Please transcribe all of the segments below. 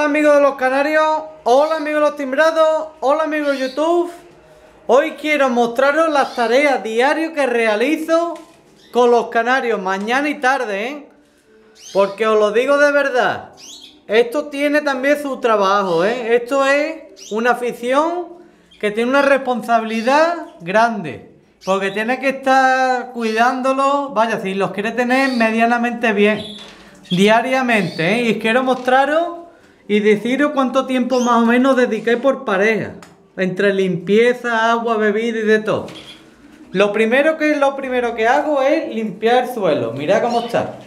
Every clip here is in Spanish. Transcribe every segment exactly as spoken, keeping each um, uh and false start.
Hola amigos de los canarios, hola amigos de los timbrados, hola amigos de YouTube. Hoy quiero mostraros las tareas diarias que realizo con los canarios mañana y tarde, ¿eh? Porque os lo digo de verdad, esto tiene también su trabajo, ¿eh? Esto es una afición que tiene una responsabilidad grande, porque tiene que estar cuidándolo, vaya, si los quiere tener medianamente bien, diariamente, ¿eh? Y quiero mostraros y deciros cuánto tiempo más o menos dediqué por pareja, entre limpieza, agua, bebida y de todo. Lo primero que lo primero que hago es limpiar el suelo. Mirad cómo está.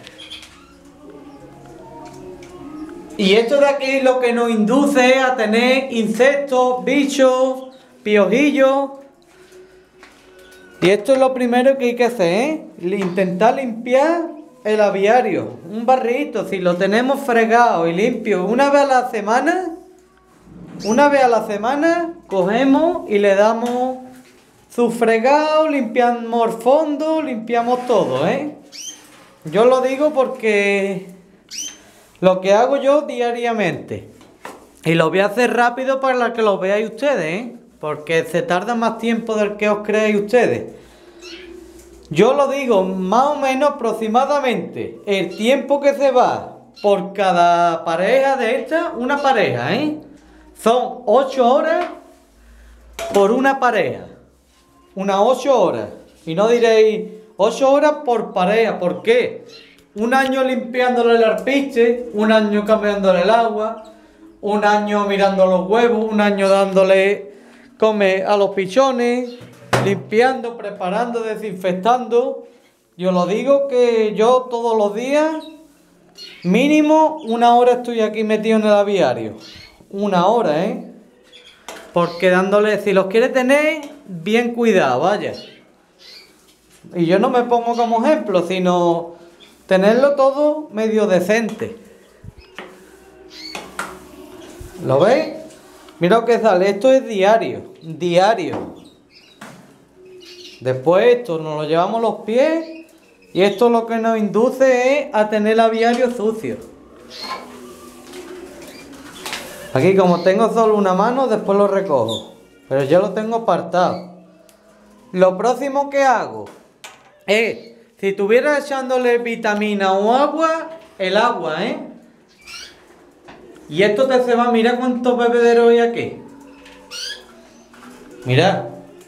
Y esto de aquí lo que nos induce a tener insectos, bichos, piojillos. Y esto es lo primero que hay que hacer, ¿eh? Intentar limpiar el aviario. Un barrito, si lo tenemos fregado y limpio una vez a la semana, una vez a la semana, cogemos y le damos su fregado, limpiamos el fondo, limpiamos todo, ¿eh? Yo lo digo porque lo que hago yo diariamente. Y lo voy a hacer rápido para que lo veáis ustedes, ¿eh? Porque se tarda más tiempo del que os creáis ustedes. Yo lo digo más o menos aproximadamente el tiempo que se va por cada pareja de esta, una pareja, ¿eh? Son ocho horas por una pareja. Unas ocho horas. Y no diréis ocho horas por pareja. ¿Por qué? Un año limpiándole el alpiste, un año cambiándole el agua, un año mirando los huevos, un año dándole come a los pichones, limpiando, preparando, desinfectando. Yo lo digo que yo todos los días, mínimo una hora estoy aquí metido en el aviario. Una hora, ¿eh? Porque dándole, si los quiere tener bien cuidado, vaya. Y yo no me pongo como ejemplo, sino tenerlo todo medio decente. ¿Lo veis? Mira lo que sale, esto es diario, diario. Después esto nos lo llevamos los pies y esto lo que nos induce es a tener el aviario sucio. Aquí como tengo solo una mano, después lo recojo, pero yo lo tengo apartado. Lo próximo que hago es, si estuviera echándole vitamina o agua, el agua, ¿eh? Y esto te se va, mira cuántos bebederos hay aquí. Mirad.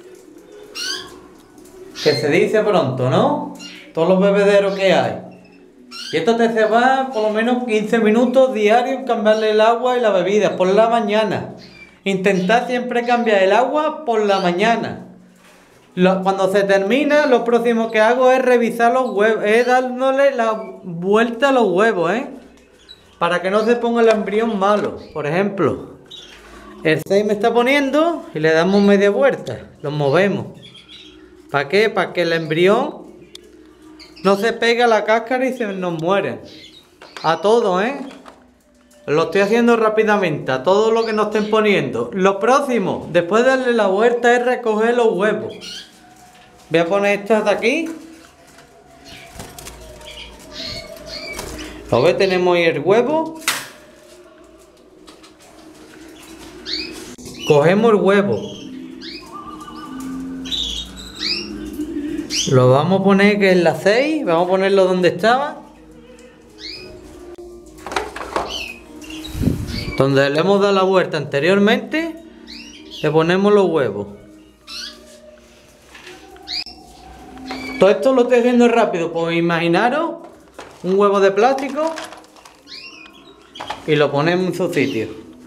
Que se dice pronto, ¿no? Todos los bebederos que hay. Y esto te se va por lo menos quince minutos diarios en cambiarle el agua y la bebida por la mañana. Intentad siempre cambiar el agua por la mañana. Lo, cuando se termina, lo próximo que hago es revisar los huevos, es dándole la vuelta a los huevos, ¿eh? Para que no se ponga el embrión malo. Por ejemplo, el seis me está poniendo y le damos media vuelta, lo movemos. ¿Para qué? Para que el embrión no se pegue a la cáscara y se nos muere. A todo, ¿eh? Lo estoy haciendo rápidamente, a todo lo que nos estén poniendo. Lo próximo, después de darle la vuelta, es recoger los huevos. Voy a poner estas de aquí. ¿Lo ves? Tenemos ahí el huevo. Cogemos el huevo. Lo vamos a poner que es la seis. Vamos a ponerlo donde estaba. Donde le hemos dado la vuelta anteriormente. Le ponemos los huevos. Todo esto lo estoy haciendo rápido. Pues imaginaros un huevo de plástico. Y lo ponemos en su sitio.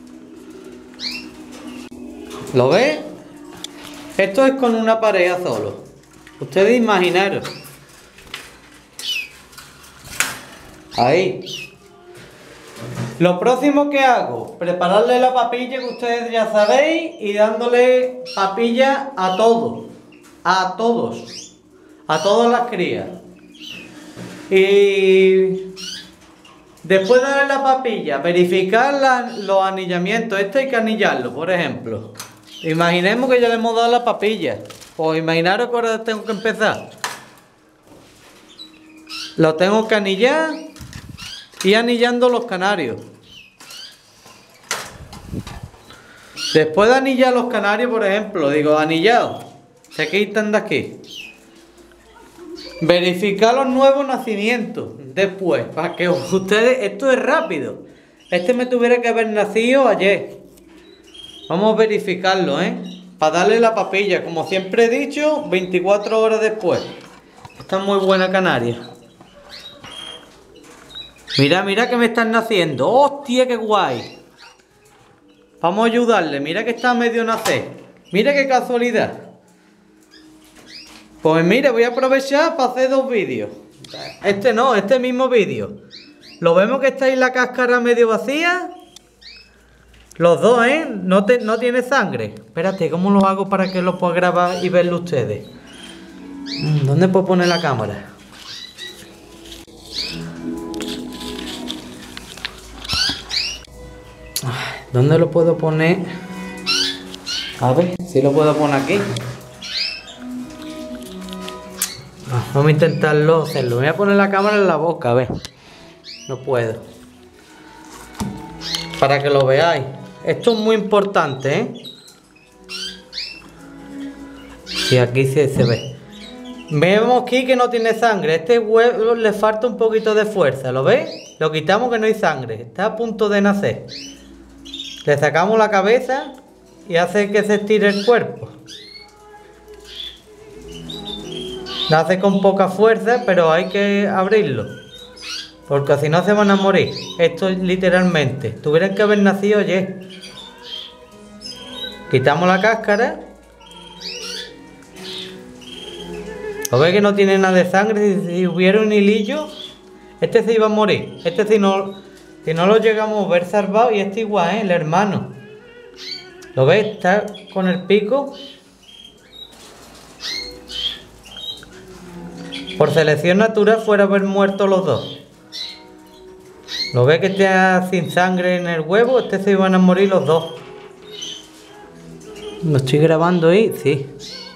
¿Lo ves? Esto es con una pareja solo. Ustedes imaginaros. Ahí. Lo próximo que hago, prepararle la papilla que ustedes ya sabéis y dándole papilla a todos. A todos. A todas las crías. Y después de darle la papilla, verificar la, los anillamientos. Este hay que anillarlo, por ejemplo. Imaginemos que ya le hemos dado la papilla. Pues imaginaros que ahora tengo que empezar. Lo tengo que anillar y anillando los canarios. Después de anillar los canarios, por ejemplo, digo, anillados, se quitan de aquí. Verificar los nuevos nacimientos después, para que ustedes, esto es rápido. Este me tuviera que haber nacido ayer. Vamos a verificarlo, ¿eh? Para darle la papilla, como siempre he dicho, veinticuatro horas después. Está muy buena canaria. Mira, mira que me están naciendo. ¡Hostia, qué guay! Vamos a ayudarle. Mira que está a medio nacer. Mira qué casualidad. Pues mira, voy a aprovechar para hacer dos vídeos. Este no, este mismo vídeo. Lo vemos que está ahí la cáscara medio vacía. Los dos, ¿eh? No, te, no tiene sangre. Espérate, ¿cómo lo hago para que lo pueda grabar y verlo ustedes? ¿Dónde puedo poner la cámara? ¿Dónde lo puedo poner? A ver, si lo puedo poner aquí. Vamos a intentarlo hacerlo. Voy a poner la cámara en la boca, a ver. No puedo. Para que lo veáis. Esto es muy importante, ¿eh? Y aquí sí se ve. Vemos aquí que no tiene sangre. Este huevo le falta un poquito de fuerza. ¿Lo veis? Lo quitamos que no hay sangre. Está a punto de nacer. Le sacamos la cabeza y hace que se estire el cuerpo. Nace con poca fuerza, pero hay que abrirlo. Porque si no se van a morir. Esto es literalmente. Tuvieran que haber nacido ayer. Quitamos la cáscara. ¿Lo veis que no tiene nada de sangre? Si, si hubiera un hilillo, este se iba a morir. Este si no, si no lo llegamos a ver salvado. Y este igual, ¿eh? El hermano. ¿Lo veis? Está con el pico. Por selección natural fuera haber muerto los dos. ¿Lo ves que está sin sangre en el huevo? Este se iban a morir los dos. ¿Lo estoy grabando ahí? Sí.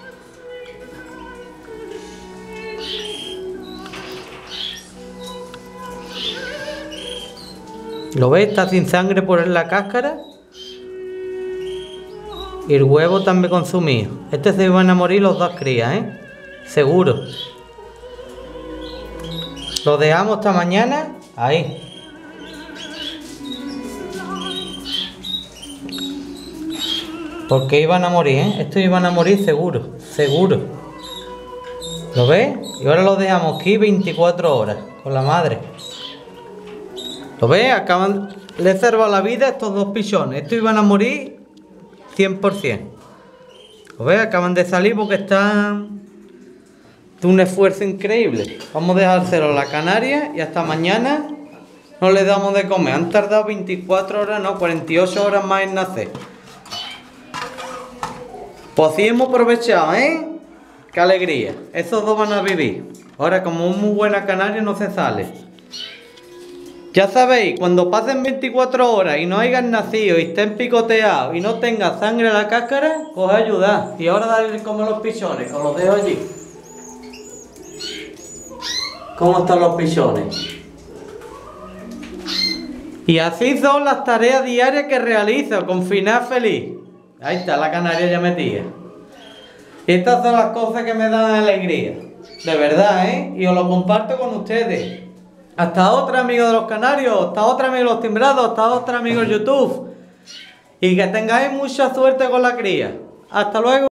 ¿Lo ves? Está sin sangre por la cáscara. Y el huevo también consumido. Este se iban a morir los dos crías, ¿eh? Seguro. Lo dejamos hasta mañana. Ahí. Porque iban a morir, ¿eh? Estos iban a morir seguro. Seguro. ¿Lo ves? Y ahora lo dejamos aquí veinticuatro horas. Con la madre. ¿Lo ves? Acaban... Le he salvado la vida a estos dos pichones. Estos iban a morir cien por cien. ¿Lo ves? Acaban de salir porque están... de un esfuerzo increíble. Vamos a dejárselo a la canaria y hasta mañana no le damos de comer. Han tardado veinticuatro horas, no, cuarenta y ocho horas más en nacer. Pues sí hemos aprovechado, ¿eh? Qué alegría. Esos dos van a vivir. Ahora, como es muy buena canaria, no se sale. Ya sabéis, cuando pasen veinticuatro horas y no hayan nacido y estén picoteados y no tenga sangre en la cáscara, os ayudad. Y ahora darle como los pichones, os los dejo allí. ¿Cómo están los pichones? Y así son las tareas diarias que realizo con final feliz. Ahí está la canaria ya metida. Y estas son las cosas que me dan alegría. De verdad, ¿eh? Y os lo comparto con ustedes. Hasta otra, amigos de los canarios. Hasta otra, amigos de los timbrados. Hasta otra, amigos de YouTube. Y que tengáis mucha suerte con la cría. Hasta luego.